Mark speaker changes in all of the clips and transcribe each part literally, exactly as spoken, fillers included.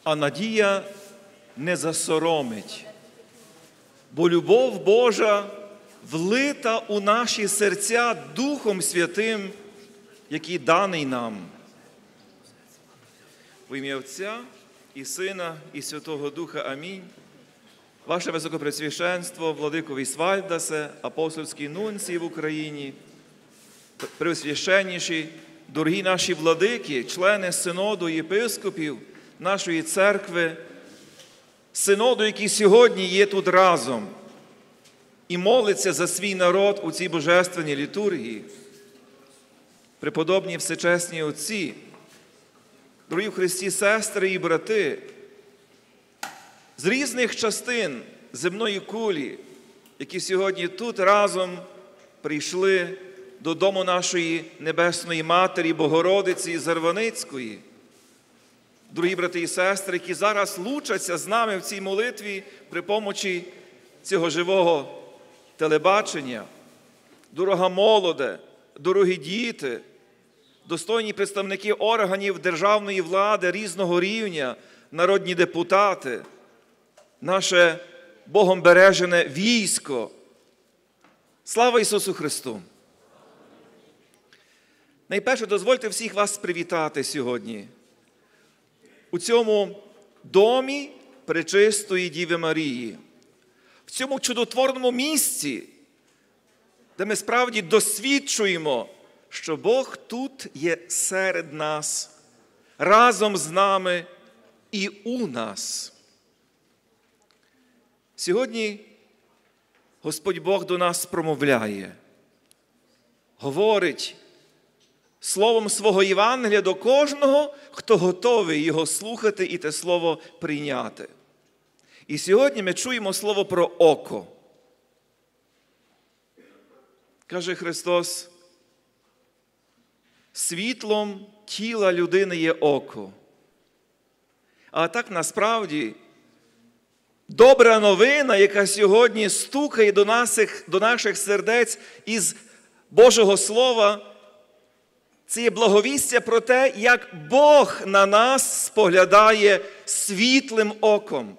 Speaker 1: а надія не засоромить, бо любов Божа влита у наші серця Духом Святим, який даний нам. В ім'я Отця і Сина, і Святого Духа. Амінь. Ваше Високопресвященство, владико Вісвальдасе, апостольський нунцій в Україні, преосвященніші, дорогі наші владики, члени синоду єпископів нашої церкви, синоду, який сьогодні є тут разом і молиться за свій народ у цій божественній літургії, преподобні всечесні отці, дорогі в Христі сестри і брати, з різних частин земної кулі, які сьогодні тут разом прийшли додому нашої Небесної Матері Богородиці Зарваницької. Дорогі брати і сестри, які зараз лучаться з нами в цій молитві при помочі цього живого телебачення, дорога молоде, дорогі діти, достойні представники органів державної влади різного рівня, народні депутати, наше Богом бережене військо. Слава Ісусу Христу! Найперше, дозвольте всіх вас привітати сьогодні у цьому домі Пречистої Діви Марії, в цьому чудотворному місці, де ми справді досвідчуємо, що Бог тут є серед нас, разом з нами і у нас. Сьогодні Господь Бог до нас промовляє, говорить словом свого Євангелія до кожного, хто готовий його слухати і те слово прийняти. І сьогодні ми чуємо слово про око. Каже Христос, світлом тіла людини є око. А так насправді добра новина, яка сьогодні стукає до наших, до наших сердець із Божого Слова, це є благовістя про те, як Бог на нас споглядає світлим оком.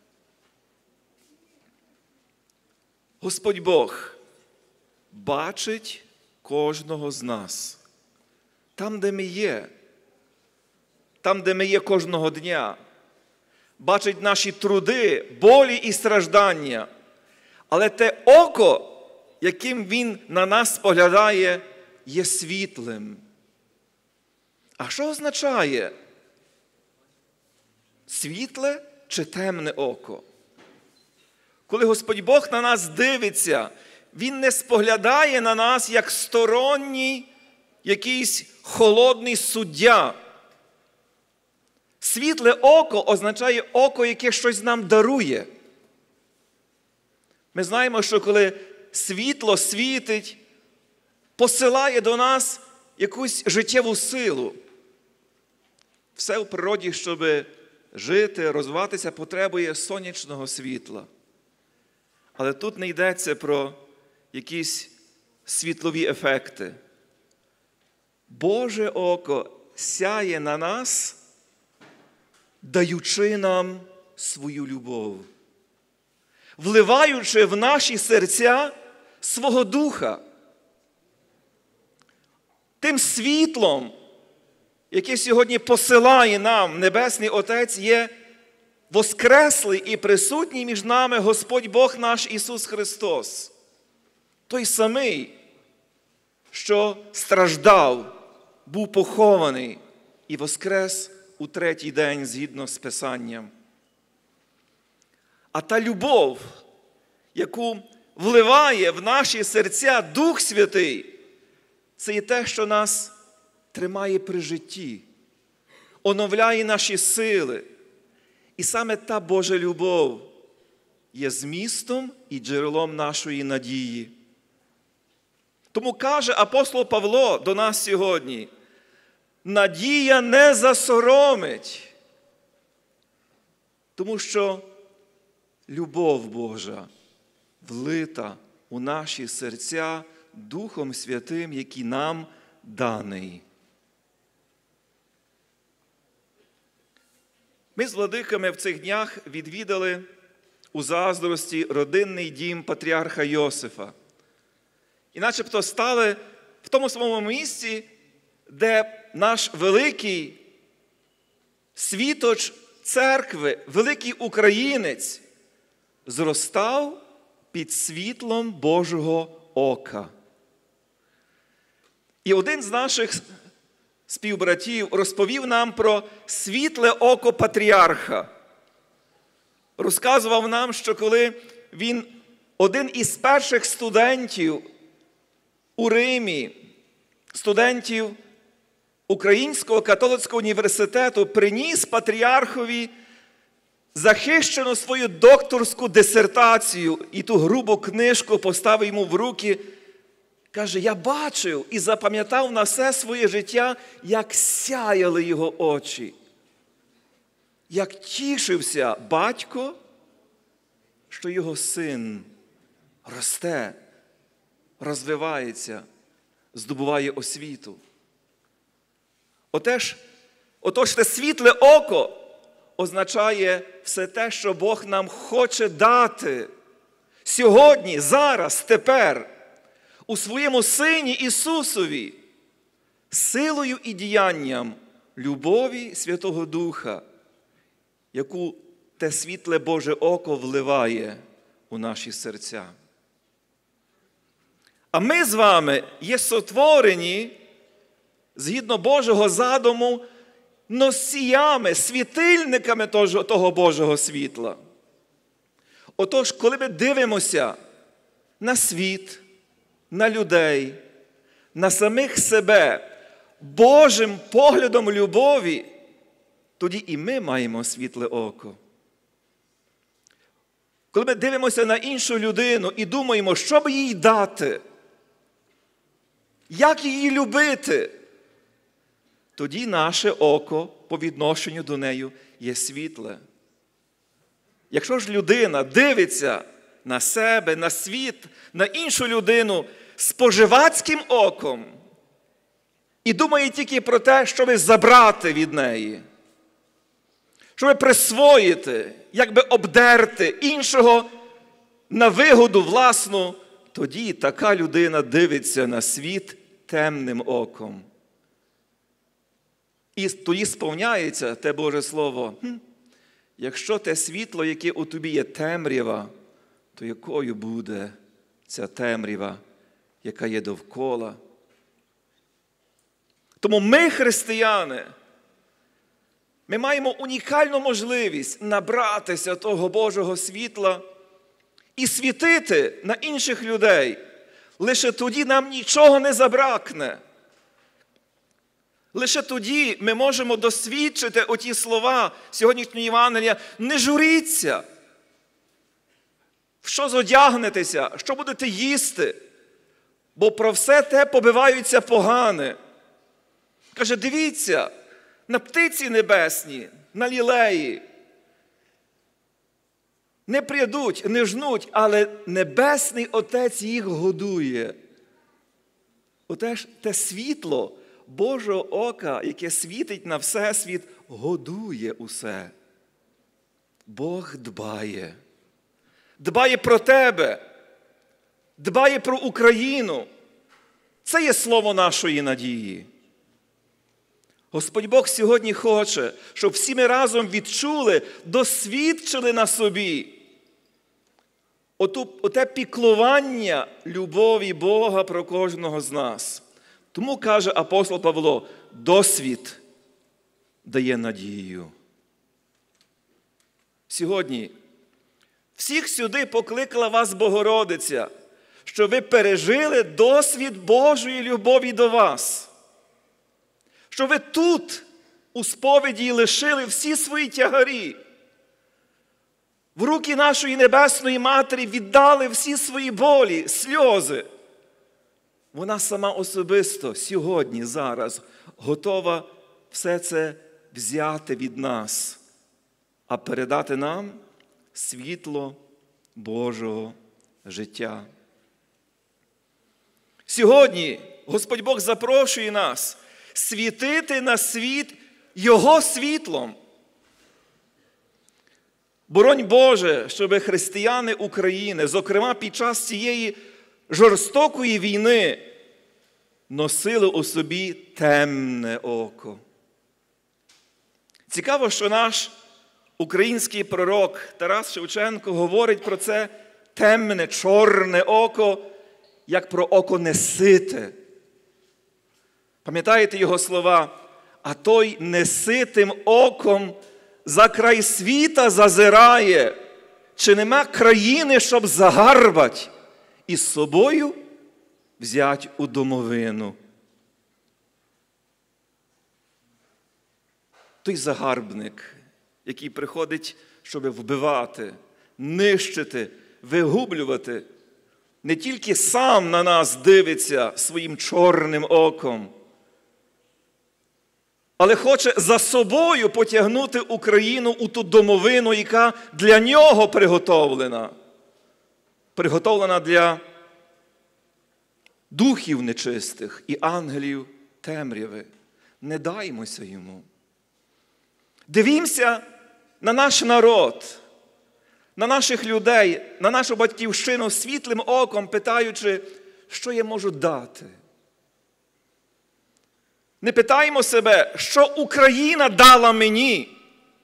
Speaker 1: Господь Бог бачить кожного з нас. Там, де ми є, там, де ми є кожного дня. Бачить наші труди, болі і страждання. Але те око, яким Він на нас споглядає, є світлим. А що означає світле чи темне око? Коли Господь Бог на нас дивиться, Він не споглядає на нас як сторонній якийсь холодний суддя. Світле око означає око, яке щось нам дарує. Ми знаємо, що коли світло світить, посилає до нас якусь життєву силу. Все в природі, щоб жити, розвиватися, потребує сонячного світла. Але тут не йдеться про якісь світлові ефекти. Боже око сяє на нас, даючи нам свою любов, вливаючи в наші серця свого Духа. Тим світлом, яке сьогодні посилає нам Небесний Отець, є воскреслий і присутній між нами Господь Бог наш Ісус Христос. Той самий, що страждав, був похований і воскрес у третій день згідно з Писанням. А та любов, яку вливає в наші серця Дух Святий, це є те, що нас тримає при житті, оновляє наші сили. І саме та Божа любов є змістом і джерелом нашої надії. Тому каже апостол Павло до нас сьогодні, надія не засоромить, тому що любов Божа влита у наші серця Духом Святим, який нам даний. Ми з владиками в цих днях відвідали у Заздрості родинний дім патріарха Йосифа. І начебто стали в тому самому місці, де наш великий світоч церкви, великий українець, зростав під світлом Божого ока. І один з наших співбратів розповів нам про світле око патріарха. Розказував нам, що коли він, один із перших студентів у Римі, студентів Українського католицького університету, приніс патріархові захищену свою докторську дисертацію і ту грубу книжку поставив йому в руки. Каже, я бачив і запам'ятав на все своє життя, як сяяли його очі. Як тішився батько, що його син росте, розвивається, здобуває освіту. Отож, отож те світле око означає все те, що Бог нам хоче дати сьогодні, зараз, тепер, у своєму Сині Ісусові, силою і діянням любові Святого Духа, яку те світле Боже око вливає у наші серця. А ми з вами є сотворені, згідно Божого задуму, носіями, світильниками того Божого світла. Отож, коли ми дивимося на світ, на людей, на самих себе, Божим поглядом любові, тоді і ми маємо світле око. Коли ми дивимося на іншу людину і думаємо, що б їй дати, як її любити, тоді наше око по відношенню до неї є світле. Якщо ж людина дивиться на себе, на світ, на іншу людину споживацьким оком і думає тільки про те, щоб забрати від неї, щоб присвоїти, якби обдерти іншого на вигоду власну, тоді така людина дивиться на світ темним оком. І тоді сповняється те Боже Слово. Хм, якщо те світло, яке у тобі є темрява, то якою буде ця темрява, яка є довкола? Тому ми, християни, ми маємо унікальну можливість набратися того Божого світла і світити на інших людей. Лише тоді нам нічого не забракне. Лише тоді ми можемо досвідчити оті слова сьогоднішнього Євангелія. Не журіться. В що зодягнетеся? Що будете їсти? Бо про все те побиваються погане. Каже, дивіться, на птиці небесні, на лілеї. Не прядуть, не жнуть, але Небесний Отець їх годує. Отеж те світло Божого ока, яке світить на всесвіт, годує усе. Бог дбає. Дбає про тебе. Дбає про Україну. Це є слово нашої надії. Господь Бог сьогодні хоче, щоб всі ми разом відчули, досвідчили на собі оту, оте піклування любові Бога про кожного з нас. Тому, каже апостол Павло, досвід дає надію. Сьогодні всіх сюди покликала вас Богородиця, що ви пережили досвід Божої любові до вас. Що ви тут, у сповіді, лишили всі свої тягарі. В руки нашої Небесної Матері віддали всі свої болі, сльози. Вона сама особисто сьогодні, зараз готова все це взяти від нас, а передати нам світло Божого життя. Сьогодні Господь Бог запрошує нас світити на світ Його світлом. Боронь Боже, щоб християни України, зокрема під час цієї жорстокої війни, носили у собі темне око. Цікаво, що наш український пророк Тарас Шевченко говорить про це темне, чорне око, як про око несите. Пам'ятаєте його слова? А той неситим оком за край світа зазирає, чи нема країни, щоб загарбать і з собою взять у домовину. Той загарбник, який приходить, щоб вбивати, нищити, вигублювати, не тільки сам на нас дивиться своїм чорним оком, але хоче за собою потягнути Україну у ту домовину, яка для нього приготовлена. Приготовлена для духів нечистих і ангелів темряви. Не даймося йому. Дивімося на наш народ, на наших людей, на нашу батьківщину світлим оком, питаючи, що я можу дати. Не питаємо себе, що Україна дала мені.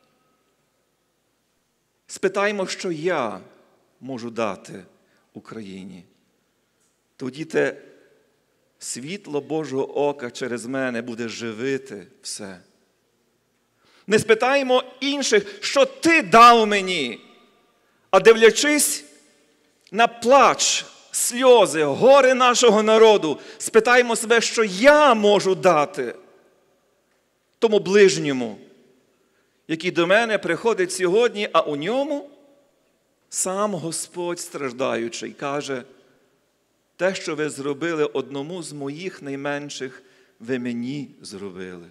Speaker 1: Спитаємо, що я можу дати Україні. Тоді те світло Божого ока через мене буде живити все. Не спитаємо інших, що ти дав мені, а дивлячись на плач, сльози, горе нашого народу, спитаємо себе, що я можу дати тому ближньому, який до мене приходить сьогодні, а у ньому сам Господь страждаючий каже, те, що ви зробили одному з моїх найменших, ви мені зробили.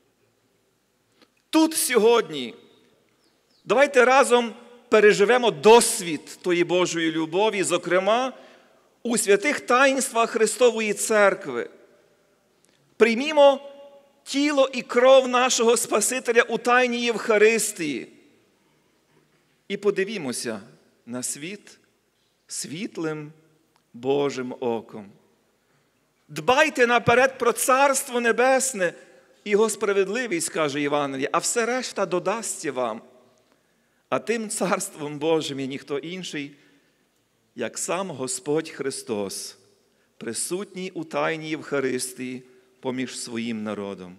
Speaker 1: Тут сьогодні давайте разом переживемо досвід тої Божої любові, зокрема, у святих таїнствах Христової Церкви. Приймімо тіло і кров нашого Спасителя у тайній Євхаристії і подивімося на світ світлим Божим оком. Дбайте наперед про Царство Небесне і Його справедливість, каже Євангеліє, а все решта додасться вам. А тим Царством Божим є ніхто інший, як сам Господь Христос, присутній у тайній Євхаристії поміж своїм народом.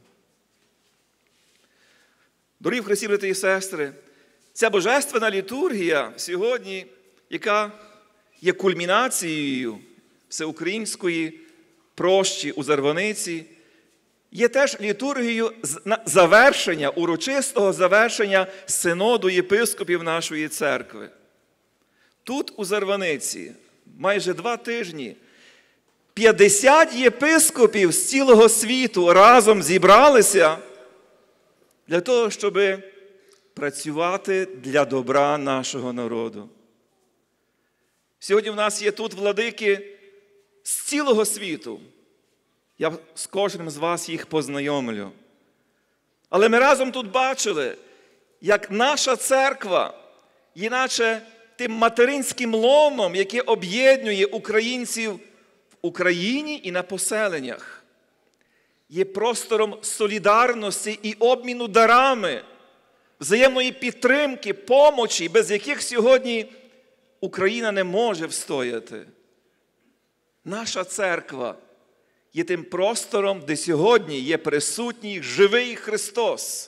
Speaker 1: Дорогі в Христі, брати і сестри, ця божественна літургія сьогодні, яка є кульмінацією всеукраїнської прощі у Зарваниці, є теж літургією завершення, урочистого завершення синоду єпископів нашої церкви. Тут, у Зарваниці, майже два тижні, п'ятдесят єпископів з цілого світу разом зібралися для того, щоб працювати для добра нашого народу. Сьогодні в нас є тут владики з цілого світу. Я з кожним з вас їх познайомлю. Але ми разом тут бачили, як наша церква, іначе тим материнським лоном, яке об'єднує українців в Україні і на поселеннях, є простором солідарності і обміну дарами, взаємної підтримки, помочі, без яких сьогодні Україна не може встояти. Наша церква є тим простором, де сьогодні є присутній живий Христос.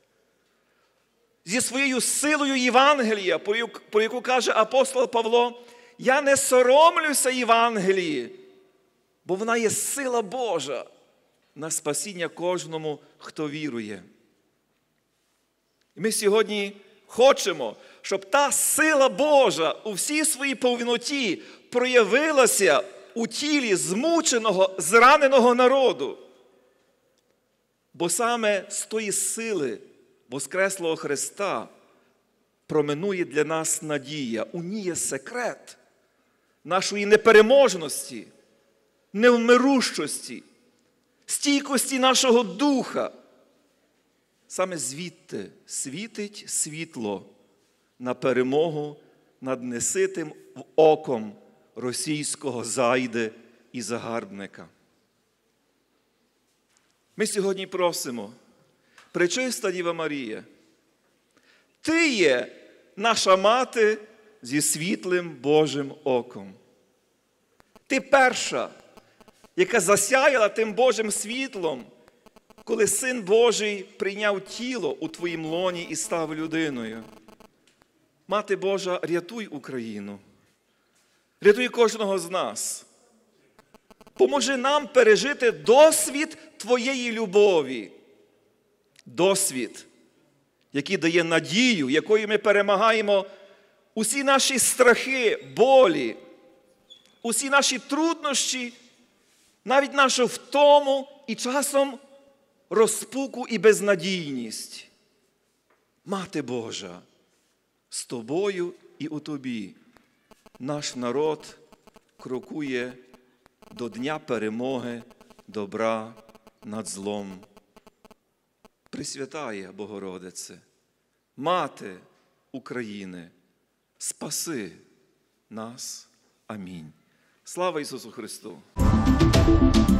Speaker 1: Зі своєю силою Євангелія, про яку каже апостол Павло, я не соромлюся Євангелії, бо вона є сила Божа на спасіння кожному, хто вірує. І ми сьогодні хочемо, щоб та сила Божа у всій своїй повноті проявилася у тілі змученого, зраненого народу. Бо саме з тої сили Воскреслого Христа променує для нас надія. У ній є секрет нашої непереможності, невмирущості, стійкості нашого духа. Саме звідти світить світло на перемогу над неситим оком російського зайди і загарбника. Ми сьогодні просимо, Пречиста Діва Марія, Ти є наша мати зі світлим Божим оком. Ти перша, яка засяяла тим Божим світлом, коли Син Божий прийняв тіло у твоїм лоні і став людиною. Мати Божа, рятуй Україну. Рятуй кожного з нас. Поможи нам пережити досвід твоєї любові. Досвід, який дає надію, якою ми перемагаємо усі наші страхи, болі, усі наші труднощі, навіть нашу втому і часом розпуку і безнадійність. Мати Божа, з тобою і у тобі наш народ крокує до дня перемоги добра над злом. Пресвятая Богородице, Мати України, спаси нас. Амінь. Слава Ісусу Христу!